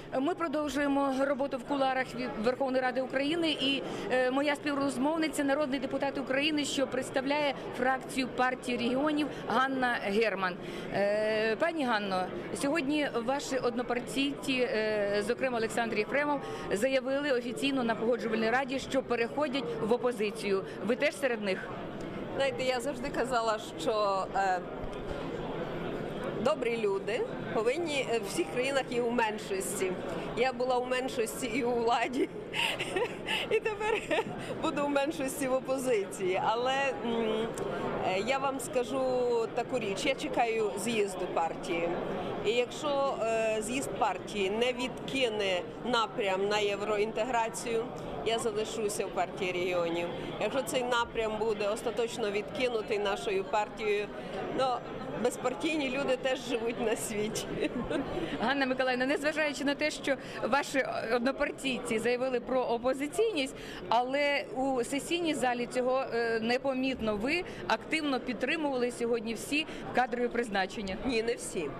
Ми продовжуємо роботу в кулуарах Верховної Ради України, і моя співрозмовниця – народний депутат України, що представляє фракцію партії регіонів Ганна Герман. Пані Ганно, сьогодні ваші однопартійці, зокрема Олександр Єфремов, заявили офіційно на Погоджувальній раді, що переходять в опозицію. Ви теж серед них? Знаєте, я завжди казала, що добрі люди повинні в всіх країнах і у меншості. Я була у меншості і у владі, і тепер буду у меншості в опозиції. Але я вам скажу таку річ, я чекаю з'їзду партії. І якщо з'їзд партії не відкине напрям на євроінтеграцію, я залишуся в партії регіонів. Якщо цей напрям буде остаточно відкинутий нашою партією, безпартійні люди теж живуть на світі. Ганна Миколаївна, незважаючи на те, що ваші однопартійці заявили про опозиційність, але у сесійній залі цього непомітно. Ви активно підтримували сьогодні всі кадрові призначення. Ні, не всі.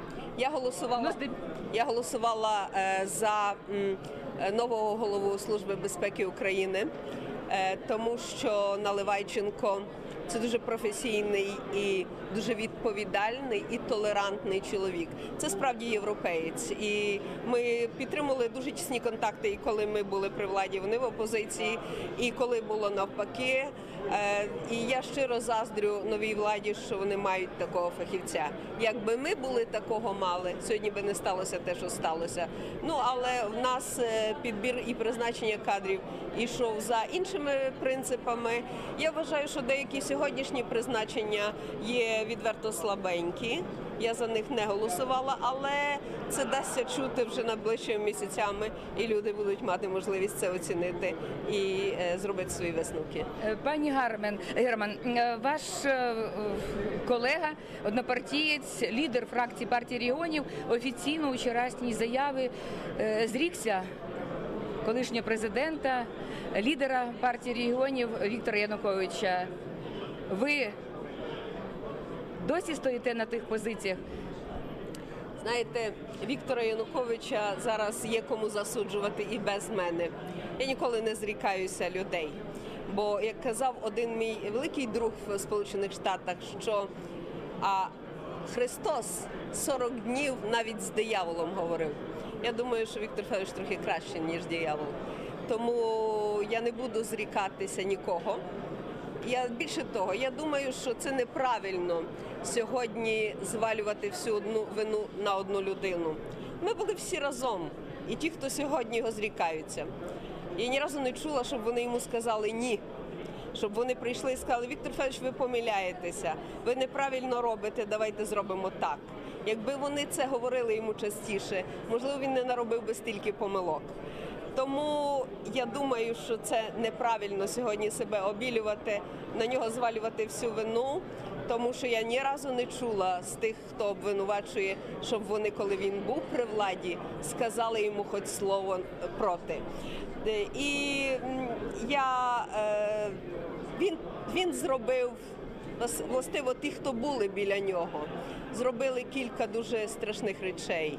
Я голосувала за нового голову Служби безпеки України, тому що Наливайченко – це дуже професійний і дуже відповідальний і толерантний чоловік. Це справді європеєць. І ми підтримували дуже тісні контакти, і коли ми були при владі, вони в опозиції, і коли було навпаки. І я щиро заздрю новій владі, що вони мають такого фахівця. Якби ми були такого мали, сьогодні би не сталося те, що сталося. Але в нас підбір і призначення кадрів ішов за іншими принципами. Я вважаю, що деякі сьогоднішні призначення є відверто слабенькі. Я за них не голосувала, але це дасться чути вже найближчими місяцями, і люди будуть мати можливість це оцінити і зробити свої висновки. Пані Герман, ваш колега, однопартієць, лідер фракції партії регіонів, офіційно у вчорашній заяві зрікся колишнього президента, лідера партії регіонів Віктора Януковича. Ви досі стоїте на тих позиціях? Знаєте, Віктора Януковича зараз є кому засуджувати і без мене. Я ніколи не зрікаюся людей. Бо, як казав один мій великий друг в Сполучених Штатах, що Христос 40 днів навіть з дияволом говорив. Я думаю, що Віктор Федорович трохи краще, ніж диявол. Тому я не буду зрікатися нікого. Більше того, я думаю, що це неправильно сьогодні звалювати всю одну вину на одну людину. Ми були всі разом, і ті, хто сьогодні його зрікаються. Я ні разу не чула, щоб вони йому сказали «ні». Щоб вони прийшли і сказали: Віктор Федорович, ви помиляєтеся, ви неправильно робите, давайте зробимо так. Якби вони це говорили йому частіше, можливо, він не наробив би стільки помилок. Тому я думаю, що це неправильно сьогодні себе обілювати, на нього звалювати всю вину, тому що я ні разу не чула з тих, хто обвинувачує, щоб вони, коли він був при владі, сказали йому хоч слово проти. І він зробив, властиво ті, хто були біля нього, зробили кілька дуже страшних речей.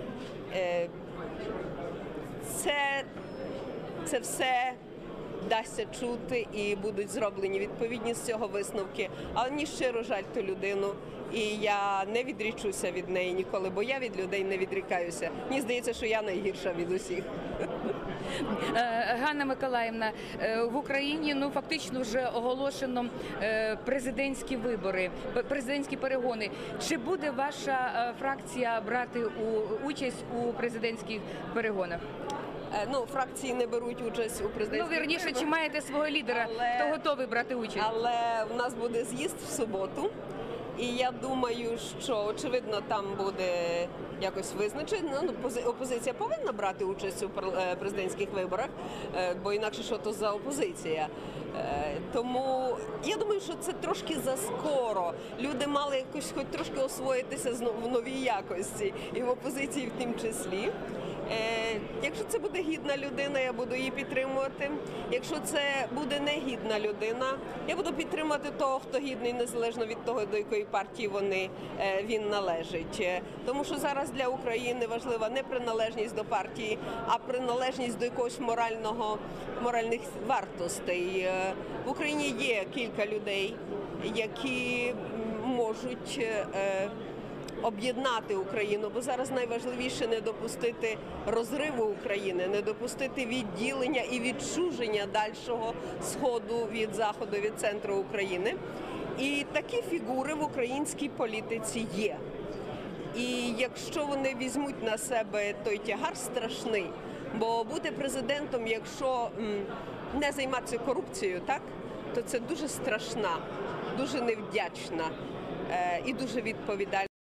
Це все дасться чути і будуть зроблені відповідні з цього висновки. Але мені щиро жаль ту людину, і я не відрічуся від неї ніколи, бо я від людей не відрікаюся. Мені здається, що я найгірша від усіх. Ганна Миколаївна, в Україні фактично вже оголошено президентські вибори, президентські перегони. Чи буде ваша фракція брати участь у президентських перегонах? Фракції не беруть участь у президентських виборах. Чи маєте свого лідера, хто готовий брати участь? Але в нас буде з'їзд в суботу. І я думаю, що, очевидно, там буде якось визначено. Опозиція повинна брати участь у президентських виборах, бо інакше що то за опозиція. Тому я думаю, що це трошки заскоро. Люди мали якось хоч трошки освоїтися в новій якості і в опозиції в тім числі. Якщо це буде гідна людина, я буду її підтримувати. Якщо це буде негідна людина, я буду підтримувати того, хто гідний, незалежно від того, до якої партії він належить. Тому що зараз для України важлива не приналежність до партії, а приналежність до якогось моральних вартостей. В Україні є кілька людей, які можуть об'єднати Україну, бо зараз найважливіше не допустити розриву України, не допустити відділення і відчуження дальшого сходу від заходу, від центру України. І такі фігури в українській політиці є. І якщо вони візьмуть на себе той тягар страшний, бо бути президентом, якщо не займатися корупцією, так, то це дуже страшна, дуже невдячна і дуже відповідальна